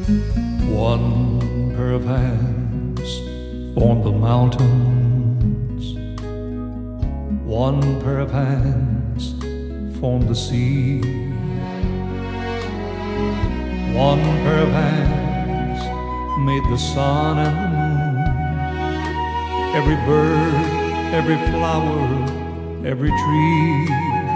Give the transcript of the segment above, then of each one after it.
One pair of hands formed the mountains. One pair of hands formed the sea. One pair of hands made the sun and the moon. Every bird, every flower, every tree.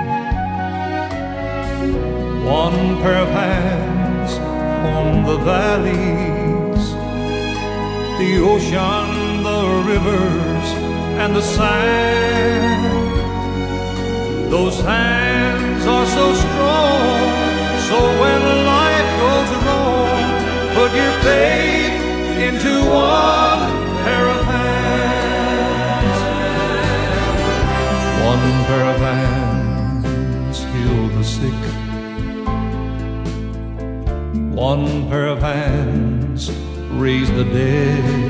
One pair of hands formed the valleys, the ocean, the rivers, and the sand. Those hands are so strong, so when life goes wrong, put your faith into one pair of hands. One pair of hands heal the sick. One pair of hands raise the dead.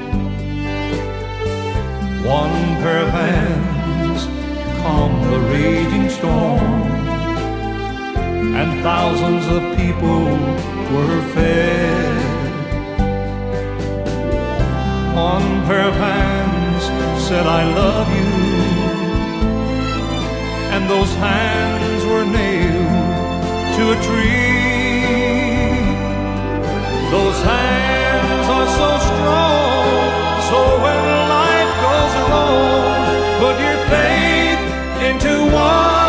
One pair of hands calm the raging storm, and thousands of people were fed. One pair of hands said, "I love you," and those hands were nailed to a tree. Those hands are so strong, so when life goes wrong, put your faith into one